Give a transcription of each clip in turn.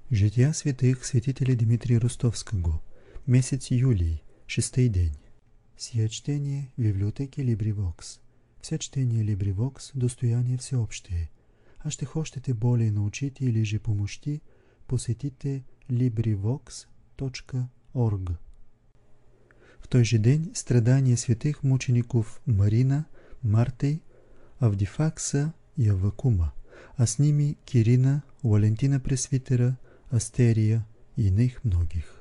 Жития святых святителя Дмитрия Ростовского. Месец юлий, 6-й день. Сие чтение в библиотеке LibriVox. Вся чтение LibriVox – достояние всеобщее. А ще хочете более научите или же помощи, посетите LibriVox.org. В той же день страдания святых мучеников Марина, Мартей, Авдифакса и Аввакума, а с ними Кирина, Валентина Пресвитера, Астерия и иных многих.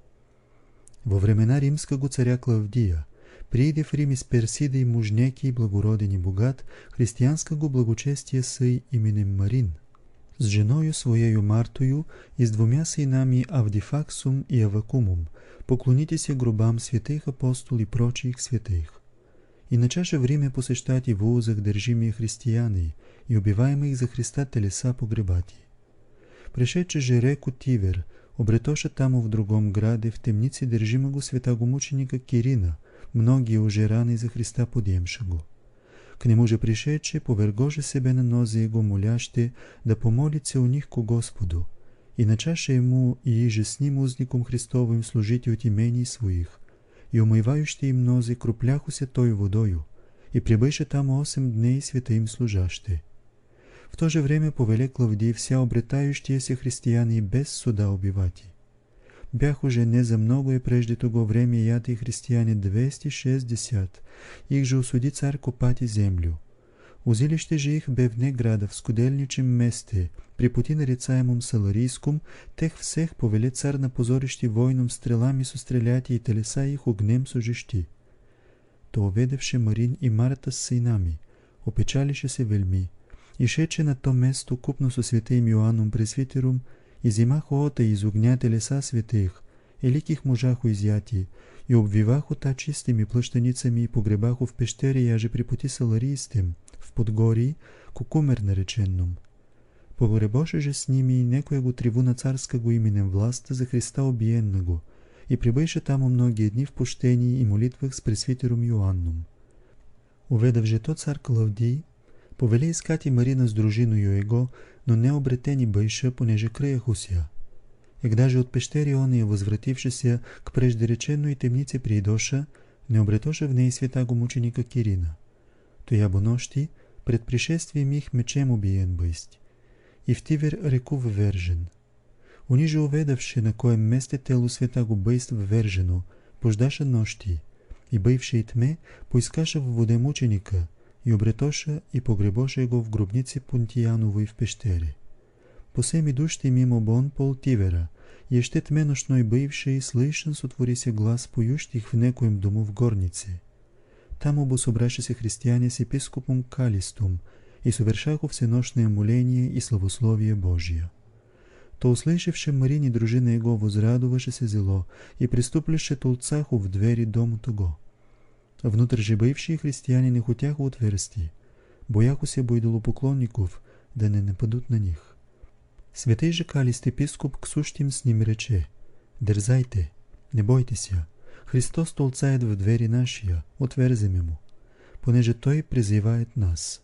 Во времена римского царя Клавдия прииде в Рим из Персида и мужняки и благороден и богат християнского благочестия сей именем Марин, с женою своею Мартою и с двумя сынами Авдифаксом и Аввакумом, поклоните се гробам святых апостол и прочих святых. И начаше время посещать и в узах държимые християни и убиваемых за Христа телеса погребати. Пришедше же реку Тивер, обретоша тамо в другом граде, в темнице държимого святаго мученика Кирина, многие уже раны за Христа подемша го. К нему же пришедше, повергоже себе на нози его моляще, да помолится у них ко Господу, и начаше ему и иже с ним узником Христовым служите от имений своих, и умывающите им нози крупляхуся той водою, и прибыше там 8 дней святым служаще. В то же время повеле Клавдий вся обретающиеся християни без суда убивати. Бях уже не за многое прежде того время яти християне 260, их же осуди царь копати землю. Узилище же их бе вне града в скудельничем месте, при пути нарицаемом Саларийском, тех всех повеле царь на позорище войном стрелами состреляти и телеса их огнем сожжти. То уведевше Марин и Марта с сынами, опечалише се вельми, и шече на то место купно со святым Йоанном Пресвитером, изимахо ота из огня телеса святых, еликих мужахо изяти, и обвивахо та чистими плащаницами и погребахо в пещере, яже при пути Саларийстем, в Подгории, Кукумер нареченном. Погребоше же с ними и некоего трибуна царского именем власта за Христа убиенного, и прибыше тамо многие дни в пущении и молитвах с Пресвитером Йоанном. Уведав же то цар Клавдий, повеле искати Марина с дружиною его, но не обретени бейша, понеже краяхуся. Егда же от пещери ония, възвратившися к преждереченной темнице приидоша, не обретоша в ней святаго мученика Кирина. Тоя нощи, пред пришествием их мечем убиен бъсть. И в Тивер реку ввержен. Униже уведавши на коем месте тело святаго бъйств ввержено, пождаша нощи, и бъйвши и тме, поискаша в воде мученика, и обретоша и погребоша го в гробнице Понтияновой в пещере. Посеми душти мимо бон пол Тивера, и ще тме нощной бъйвши и слышен сотвори се глас поющих в некоем дому в горнице. Там обособраше се християне с епископом Калистом и совершаха всенощное моление и славословие Божие. То услышавши Марини дружина его возрадуваше се зело и приступляше толцаху в двери дому того. Внутрь же бывшие християне не хотяха отверсти, бояха се идолопоклонников, да не нападут на них. Святый же Калист епископ к сущим с ним рече: «Дерзайте, не бойтесь, Христос толцает в двери нашия, отверзем ему, понеже той призывает нас».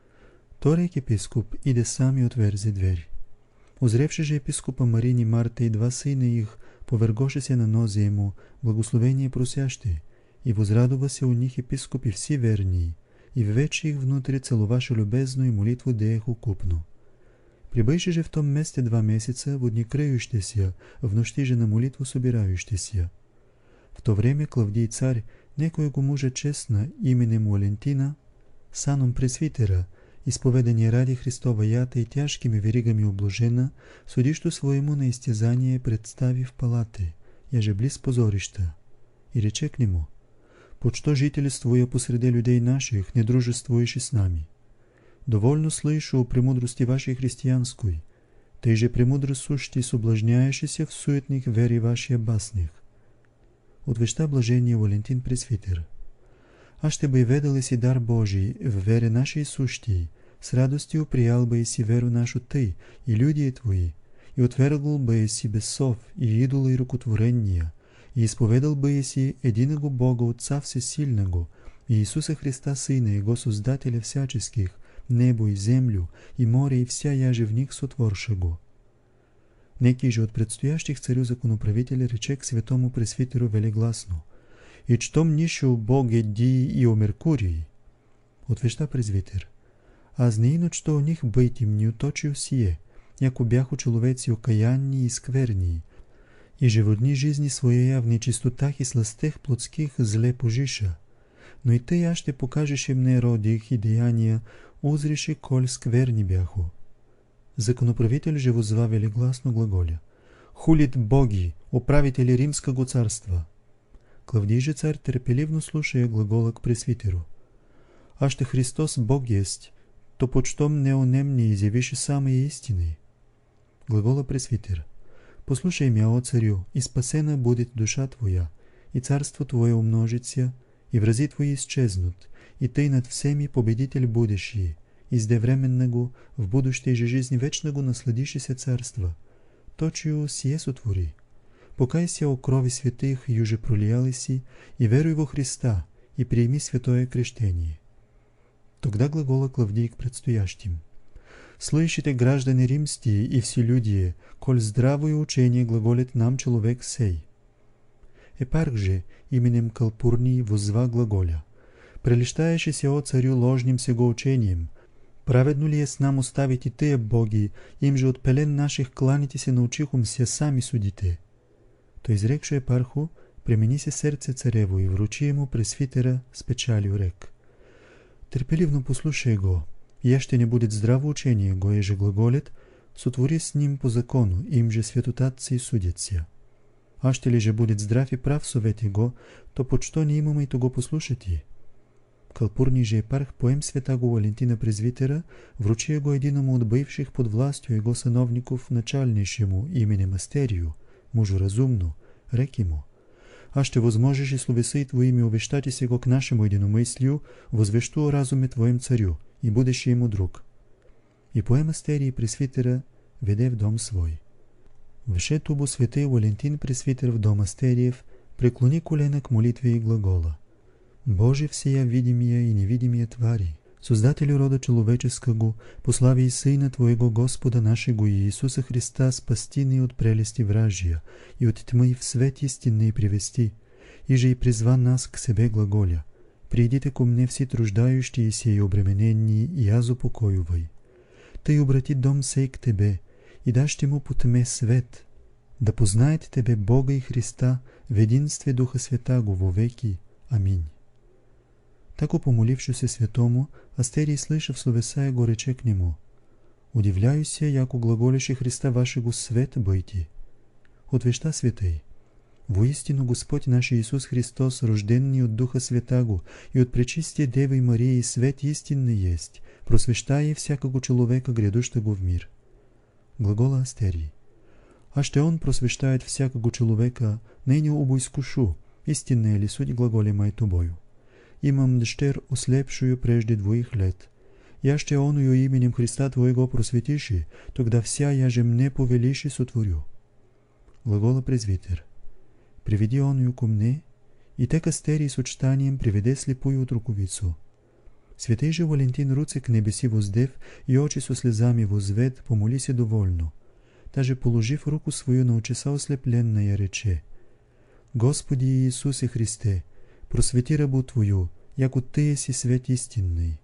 Торек епископ иде сам и отверзи дверь. Узревши же епископа Марини Марта и два сына их, повергоше се на нози ему, благословение просящи, и возрадува се у них епископи все верни, и вече их внутри целоваше любезно и молитву деех купно. Прибыше же в том месте 2 месяца, в дни кръющися, в нощи же на молитву собирающися. В то время Клавдий царь, некоего мужа честна, именем Валентина, саном Пресвитера, изповедание ради Христова ята и тяжкими веригами обложена, судищо своему на изтязание представи в палате, яже близ позорища, и рече к нему: «Почто жительствуя посреди людей наших, не дружествуешь и с нами? Довольно слышу о премудрости вашей християнской, ты же премудрость сущи соблазняешься в суетных вере ваших басних». Отвеща блажение Валентин Пресвитер: «А ще бы ведал си дар Божий в вере нашей сущей, с радостью приял бы си веру нашу ты и люди твои, и отвергл бы си бесов и идола и рукотворения, и исповедал бы си единого Бога Отца Всесильного, и Иисуса Христа Сына Его, Создателя всяческих, небо и землю, и море, и вся яже в них сотворшего. Некий же от предстоящих царю законоправителя рече к святому пресвитеру велигласно: «И чтом нищо Боге ди и о Меркурии». Отвеща презвитер: «Аз не иначто о них бъйтим ни уточил сие, яко бяхо человеци окаянни и скверни, и животни жизни своея в нечистотах и сластех плотских зле пожиша. Но и тъй аз ще покажеш им не родих и деяния, узрише коль скверни бяхо». Законоправитель же воззва велигласно глаголя: «Хулит боги, управители римского царства». Клавдий же царь терпеливно слушая глагола к пресвитеру: «Аще Христос Бог есть, то почтом не онем не изявиши самые истины». Глагола пресвитер: «Послушай мя, о царю, и спасена будет душа твоя, и царство твое умножится, и врази твои исчезнут, и ты над всеми победитель будешь и издевременного в будущей же жизни вечного насладишься царства. Точио сие сотвори. Покайся о крови святых, юже пролияли си, и веруй во Христа, и приеми святое крещение». Тогда глагола Клавдий к предстоящим: «Слышите, граждане римские и все люди, коль здравое учение глаголит нам человек сей». Епарх же именем Калпурний воззва глаголя: «Прелещаешься, о царю, ложным сего учением. Праведно ли е с нам оставите тыя боги, им же от пелен наших кланите се научихом се сами судите». То изрекшо епарху, премени се сърце царево и вручи му пресвитера с печалью рек: «Терпеливно послушай го, и ще не будет здраво учение го еже глаголет, сотвори с ним по закону, им же светотатци и судятся. А ще ли же будет здрав и прав совети го, то почто не имаме и то го послушати». Калпурний же епарх поем святаго Валентина презвитера, вручи го единому от бывших под властью его сановников начальнейшему именем Астерию, мужу разумно, реки му: «А ще возможеш и словеса твоими увещати се го к нашему единомыслию, возвещу о разуме твоем царю, и будеш ему друг». И поем Астерий пресвитера веде в дом свой. Вше тубо святый Валентин пресвитер в дом Астериев преклони колена к молитве и глагола: «Боже всея видимия и невидимия твари, Создателю рода человеческого, послави и Сына Твоего Господа нашего Иисуса Христа спасти ни от прелести вражия и от тьмы в свет истинный привести, и же и призван нас к себе глаголя: «Придите ко мне все труждающиеся и обремененни, и аз упокоювай». Тъй обрати дом сей к Тебе, и дашь ему по тьме свет, да познаете Тебе Бога и Христа в единстве Духа Святаго во веки. Аминь. Тако помоливши се святому, Астерий, слышав словеса, го рече к нему: «Удивляюся, яко глаголеше Христа вашего свет бъйти». Отвеща святый: «Воистину Господь наш Иисус Христос, рожденный от Духа Святаго и от Пречистия Девы Марии, свет истинный есть, просвещая всякого человека, грядущего в мир». Глагола Астерий: «А ще он просвещает всякого человека, ныне обоискушу, истинная ли суть глаголемая тобою. Имам дъщер ослепшую прежде 2 лет. Я ще оную именем Христа Твоего просветиши, тогда вся я же мне повелиши сотворю». Глагола презвитер: «Приведи оную ко мне», и тек Астерий с отчитанием приведе слепую от руковицу. Святей же Валентин руце к небеси воздев и очи со слезами возвед, помоли се довольно. Даже положив руку свою на очеса ослепленная, рече: «Господи Иисусе Христе, просвети рабу Твою, яко Ты еси свет истинный».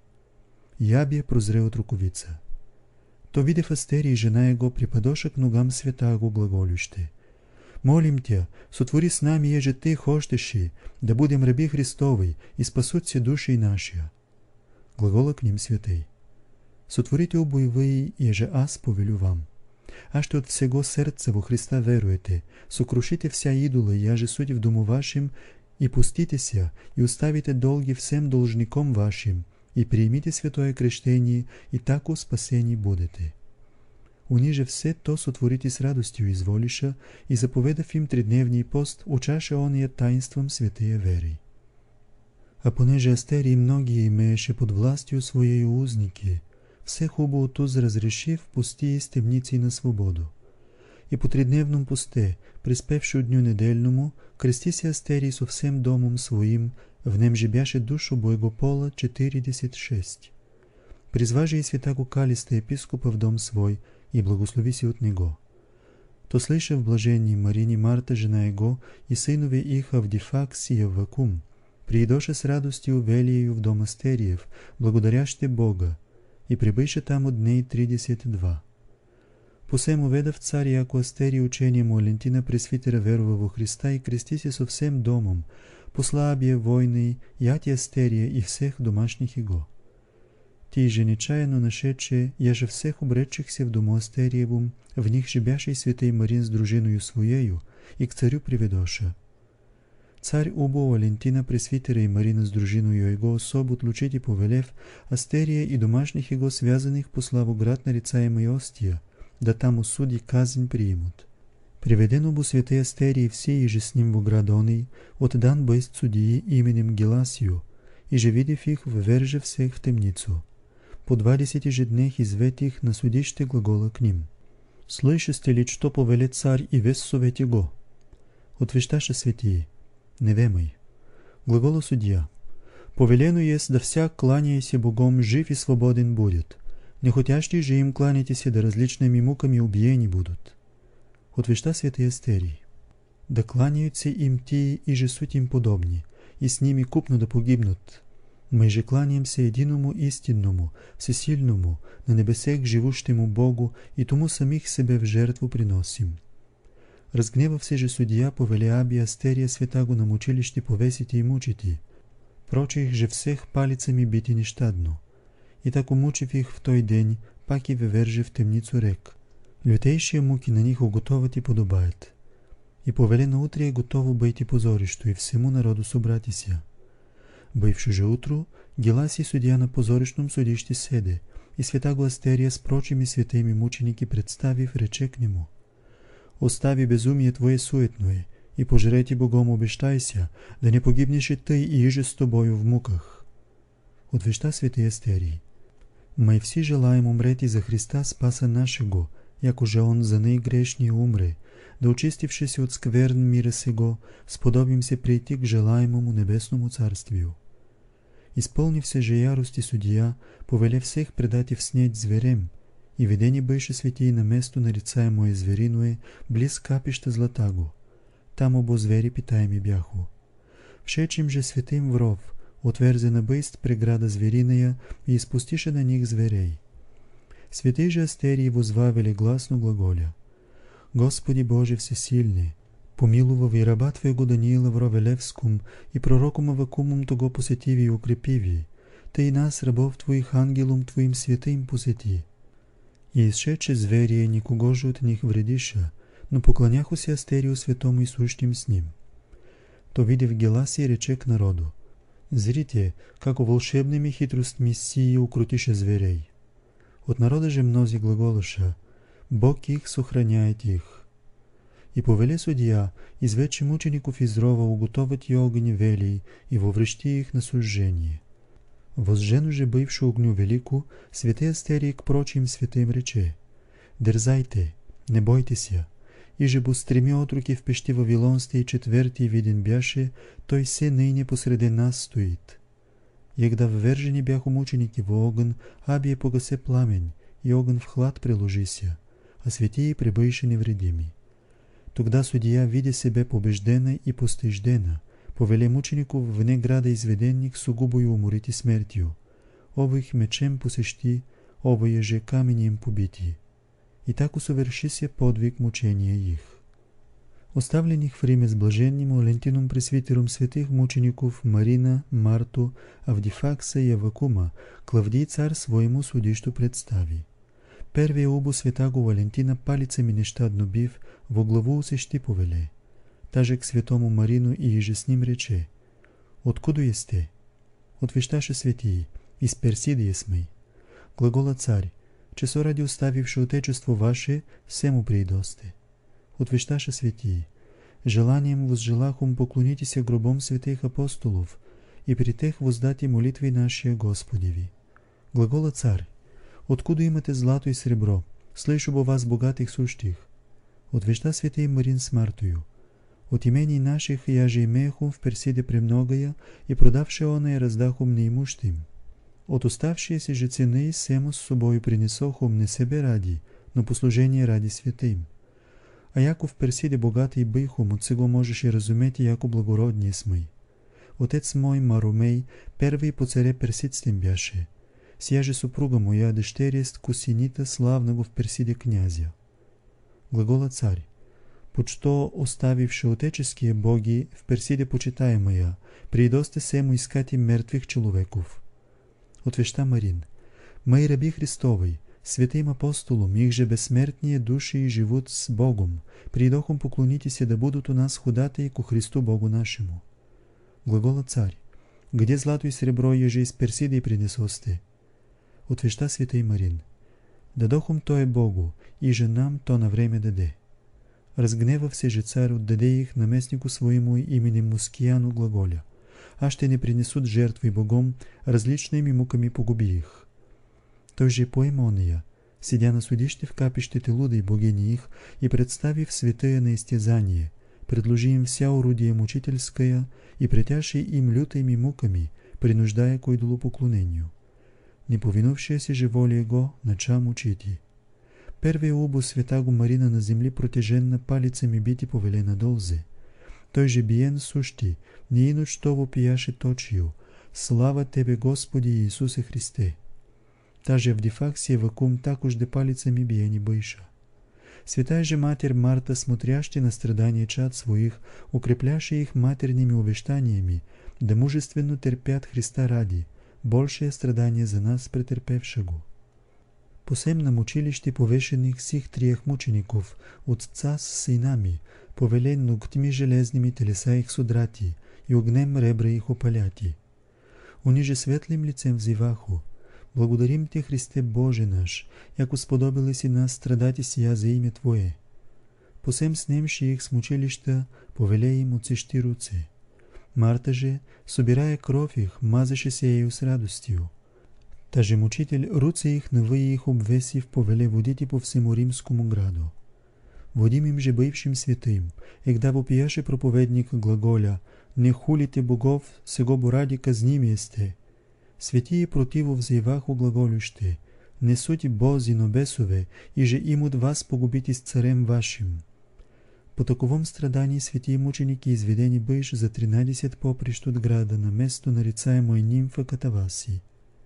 Ябе прозре от руковица. То видев Астерий, жена его припадоша к ногам святаго глаголюще: «Молим Тя, сотвори с нами, еже Ты хощеши, да будем раби Христови и спасутся души наши». Глагола к ним святый: «Сотворите обои вы, еже аз повелю вам. А ще от всего сърца во Христа веруете, сокрушите вся идола, яже суть в дому вашим, и пустите ся, и оставите долги всем должником вашим, и приемите святое крещение, и тако спасени будете». Униже все то сотворите с радостью изволиша, и заповедав им 3-дневний пост, учаше ония таинством святые веры. А понеже Астерий многие имееше под властью своей узники, все хубавото разрешив пусти из темници на свободу. И по 3-дневном посте, приспевши дню недельному, крести се Астерий со всем домом своим, в нем же бяше душо Бойгопола 46. Призваже и святаго Калиста епископа в дом свой, и благослови се от него. То слыша в блажении Марине Марта, жена его, и сынове их Авдифакс и Яввакум, приидоше с радостью велею в дом Астериев, благодаряще Бога, и прибыше таму дней 32. Посему ведав цар яко Астерий учение му Валентина пресвитера верува во Христа и крести се со всем домом, послабие войны, яти Астерия и всех домашних его. Ти же нечаянно нашедше, яже всех обречих в дому Астериевум, в них же бяше и святей Марин с дружиною своею, и к царю приведоша. Царь убо Валентина пресвитера и Марина с дружиною его особо отлучить и повелев Астерия и домашних его связанных по славу град нарицаемый Остия, да там осуди казнь приимут. Приведено бо святей Астерий все и же с ним в град оный, отдан бысть судьи именем Геласию, и же видев их, вверже всех в темницу. По 20 же днях извет их на судище глагола к ним. Слышите ли, что повелет царь и весь совет его? Отвещаше святии. Не вемай. Глагола судья. Повелено есть, да всяк, кланяяся Богом, жив и свободен будет. Нехотящие же им кланяйтесь, да различными муками убиени будут. Отвеща святый Астерий. Да кланяются им ти, и же суть им подобни, и с ними купно да погибнут. Мы же кланяемся единому истинному, всесильному, на небесех живущему Богу, и тому самих себе в жертву приносим. Разгневав се же судья, повели Аби Астерия святаго на мучилище повесите и мучити. Прочих же всех палицами бити нещадно. И тако мучив их в той день, пак и веверже в темницу рек. Лютейшие муки на них уготоват и подобаят. И повели на утре готово бъйти позорищо и всему народу собрати ся. Бывши же утро, Геласий судья на позорищном судище седе, и святаго Астерия с прочими святыми мученики представив, рече к нему: «Остави безумие твое суетное, и пожрети Богом обещайся, да не погибнешь и ты, и иже с тобою в муках». Отвеща святый Астерий. «Мы все желаем умрети за Христа Спаса нашего, яко же Он за наигрешнее умре, да очистившись от скверн мира сего, сподобим се прийти к желаемому небесному царствию». Исполнив се же ярости судья, повеле всех предати в снеть зверем, и ведени беше светии на место нарицаемое звериное, близ капища Златаго. Там обо звери питаеми бяхо. Вшечим же святым в ров, отверзе на бъйст преграда звериная и изпустише на них зверей. Святый же Астерий возва велегласно глаголя: «Господи Боже всесильный, помилував и раба Твоего Даниила в рове Левском, и пророком Авакумом того посетиви и укрепиви, Ты и нас, рабов Твоих, ангелом Твоим святым посети». И изшедше зверие никого же от них вредиша, но поклоняху се Астерию святому и сущим с ним. То видев Геласий, рече к народу: «Зрите, како волшебными хитростми сии укрутише зверей». От народа же мнози глаголаша: «Бог их сохраняет их». И повеле судья, извече мучеников из рова уготовать и огонь велий, и воврещи их на сожжение. Возжену же бывши огню велику, святый Астерий к прочим святым рече: «Дерзайте, не бойтесь я, и же бо стреми отруки в пещи Вавилонсте и четверти виден бяше, той се ныне посреди нас стоит». Егда ввержени бяху мученики в огън, Абие погасе пламень, и огън в хлад приложися, а святии прибывши невредими. Тогда судья, видя себе побеждена и постиждена, повеле мучеников вне града изведенник сугубою уморити смертью, овых мечем посещти, овые же каменем побити. И так усоверши се подвиг мучения их. Оставлених в Риме с блаженним Валентином пресвитером святых мучеников Марина, Марту, Авдифакса и Авакума, Клавдий царь своему судищу представи. Первия убо святаго Валентина палицами нещадно бив, во главу усещи повеле. Таже к святому Марину и иже с ним рече: «Откуда есте?» Отвещаше святии: «Из Персидии сме». Глагола царь: «Че со ради оставивши отечество ваше, всему приидосте». Отвещаше святии: «Желанием возжелахум поклоните се гробом святых апостолов, и при тех воздати молитви нашия Господеви». Глагола царь: «Откуда имате злато и сребро? Слышу бо вас богатых сущих». Отвеща святый Марин с Мартою: «От имений наших я же имеехум в Персиде премногая, и продавши оное раздахум неимущим. От оставшиеся же цены сему с собою принесохум не себе ради, но послужение ради святым. А Яков персиде богатый быйхом, от сего можешь и разуметь, яко благороднее смый. Отец мой Маромей первый по царе персидствем бяше. Сия же супруга моя дъщеря Косинита славного в Персиде князя. Глагола царь. Под что оставивши отеческие боги в Персиде почитаемая, придосте сему искати мертвых человеков. Отвеща Марин. Мои раби Христовой, святым апостолом, их же бессмертные души и живут с Богом, придохом поклонитесь да будут у нас ходатаи ко Христу Богу нашему. Глагола царь. Где злато и сребро еже из Персиды принесосте? Отвеща святый Марин. Дадохом то е Богу, и же нам то на время даде. Разгневав се же цар, отдаде их наместнику своему именем Мускияну глаголя. А ще не принесут жертвы Богом, различными муками погуби их. Той же поема ония, сидя на судище в капищите лудой богини их и представив святое на истязание, предложи им вся орудие мучительская и притяши им лютыми муками, принуждая к идолопоклонению. Не повинувшия же воле его, нача мучити. Первия убо святаго Марина на земли протеженна палицами бити повелена долзе. Той же биен сущи, не иночтово пияше точию. Слава Тебе, Господи Иисусе Христе! Таже Авдифаксия вакум також де палицами биени быша. Святая же Матерь Марта, смотрящая на страдания чад своих, укреплящая их матерными увещаниями, да мужественно терпят Христа ради, большее страдание за нас претерпевшего. Посем на мучилище повешених сих триех мучеников, отца с сынами, повелен ногтями железными телеса их содрати и огнем ребра их опаляти. Они же светлым лицем взиваху: благодарим Те, Христе Боже наш, яко сподобили си нас страдати сия за имя Твое. Посем снемши их с мучилища, повеле им отсещи руце. Марта же, собирая кровь их, мазаше се ею с радостью. Таже мучитель руце их навые их обвесив, повеле водити по всему римскому граду. Водимим же бывшим святым, егда вопияше проповедник глаголя: не хулите богов, сего боради казними есте. Святие противо взаиваху глаголюще: не сути бози, но бесове, и же имут вас погубити с царем вашим. По таковом страдании святые мученики изведени быш за 13 поприщ от града на место нарицаемой нимфа Катаваси.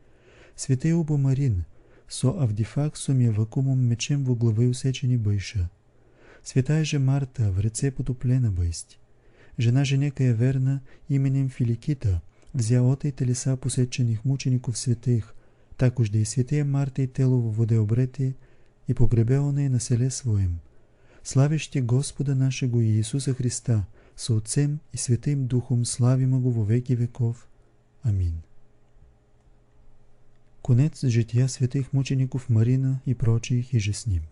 Святый убо Марин, со Авдифаксом и Авакумом мечем во главы усечени быша. Святая же Марта в реце потоплена бысть. Жена же некая верна именем Филикита взя отай телеса посечених мучеников святых, також да и святая Марта и тело во воде обрети и погребеоне на селе своем. Славящи Господа нашего Иисуса Христа, со Отцем и Святым Духом, славимо го во веки веков. Амин. Конец жития святых мучеников Марина и прочих и же с ним.